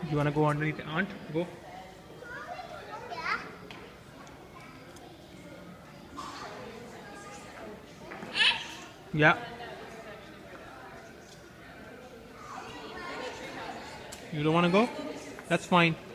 You wanna go underneath, aunt? Go. Yeah. You don't wanna go? That's fine.